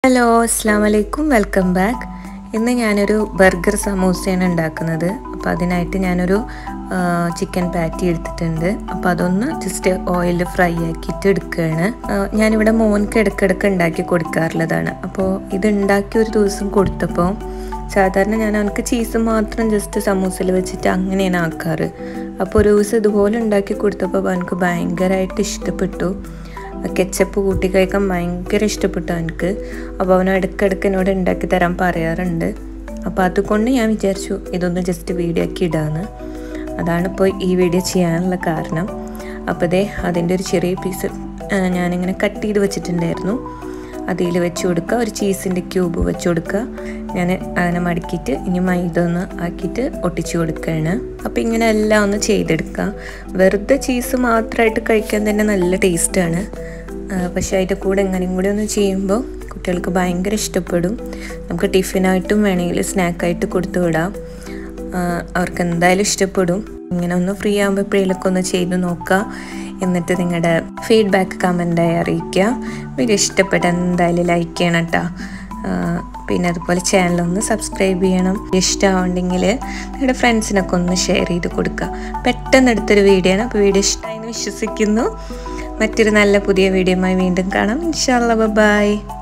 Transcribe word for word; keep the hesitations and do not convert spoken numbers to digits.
Hello അസ്സലാമു അലൈക്കും welcome back. ഇന്ന് ഞാനൊരു ബർഗർ സമൂസയാണ് ഉണ്ടാക്കുന്നത്. അപ്പോൾ അതിനായിട്ട് ഞാനൊരു ചിക്കൻ പാറ്റി എടുത്തിട്ടുണ്ട്. അപ്പോൾ അതൊന്ന് ജസ്റ്റ് ഓയിലിൽ ഫ്രൈ ആക്കിയിട്ട് എടുക്കുകയാണ്. ഞാനിവിടെ മോൻക്ക് ഇടയ്ക്കിടയ്ക്ക് ഉണ്ടാക്കി കൊടുക്കാറുള്ളതാണ്. അപ്പോൾ ഇത് ഉണ്ടാക്കി ഒരു ദിവസം കൊടുത്തപ്പോൾ സാധാരണ ഞാൻ അവനക്ക് ചീസ് മാത്രം ജസ്റ്റ് സമൂസയിൽ വെച്ചിട്ട് അങ്ങനെയാണ് ആക്കാറ്. അപ്പോൾ ഒരു ദിവസം ഇതുപോലെ ഉണ്ടാക്കി കൊടുത്തപ്പോൾ അവനക്ക് ഭയങ്കരമായിട്ട് ഇഷ്ടപ്പെട്ടു. കെച്ചപ്പ് കൂട്ടി കഴിക്കാൻ ഭയങ്കര ഇഷ്ടപ്പെട്ടു എനിക്ക്. അപ്പോൾ അവന് ഇടയ്ക്കിടയ്ക്ക് എന്നോട് ഉണ്ടാക്കി തരാൻ പറയാറുണ്ട്. അപ്പോൾ അതുകൊണ്ട് ഞാൻ വിചാരിച്ചു ഇതൊന്ന് ജസ്റ്റ് വീഡിയോ ആക്കി ഇടാന്ന്. അതാണ് ഇപ്പോൾ ഈ വീഡിയോ ചെയ്യാനുള്ള കാരണം. അപ്പോൾ ദേ അതിൻ്റെ ഒരു ചെറിയ പീസ് ഞാനിങ്ങനെ കട്ട് ചെയ്ത് വെച്ചിട്ടുണ്ടായിരുന്നു. അതിൽ വെച്ച് കൊടുക്കുക, ഒരു ചീസിൻ്റെ ക്യൂബ് വെച്ച് കൊടുക്കുക. ഞാൻ അങ്ങനെ മടക്കിയിട്ട് ഇനി മൈദ ഒന്ന് ആക്കിയിട്ട് ഒട്ടിച്ചു കൊടുക്കുകയാണ്. അപ്പോൾ ഇങ്ങനെ എല്ലാം ഒന്ന് ചെയ്തെടുക്കുക. വെറുതെ ചീസ് മാത്രമായിട്ട് കഴിക്കാൻ തന്നെ നല്ല ടേസ്റ്റാണ്. പക്ഷേ അതിൻ്റെ കൂടെ എങ്ങനെയും കൂടി ഒന്ന് ചെയ്യുമ്പോൾ കുട്ടികൾക്ക് ഭയങ്കര ഇഷ്ടപ്പെടും. നമുക്ക് ടിഫിനായിട്ടും വേണമെങ്കിൽ സ്നാക്കായിട്ട് കൊടുത്തു വിടാം. അവർക്ക് എന്തായാലും ഇഷ്ടപ്പെടും. ഇങ്ങനെ ഒന്ന് ഫ്രീ ആകുമ്പോൾ എപ്പോഴേലൊക്കെ ഒന്ന് ചെയ്ത് നോക്കുക. എന്നിട്ട് നിങ്ങളുടെ ഫീഡ്ബാക്ക് കമൻറ്റായി അറിയിക്കുക. വീഡിയോ ഇഷ്ടപ്പെട്ട എന്തായാലും ലൈക്ക് ചെയ്യണം കേട്ടോ. പിന്നെ അതുപോലെ ചാനലൊന്ന് സബ്സ്ക്രൈബ് ചെയ്യണം. ഇഷ്ടമാവുണ്ടെങ്കിൽ നിങ്ങളുടെ ഫ്രണ്ട്സിനൊക്കെ ഒന്ന് ഷെയർ ചെയ്ത് കൊടുക്കുക. പെട്ടെന്ന് എടുത്തൊരു വീഡിയോ ആണ്. അപ്പോൾ വീഡിയോ ഇഷ്ടമായെന്ന് വിശ്വസിക്കുന്നു. മറ്റൊരു നല്ല പുതിയ വീഡിയോയുമായി വീണ്ടും കാണാം. ഇൻഷാ അല്ലാഹ്. ബൈ.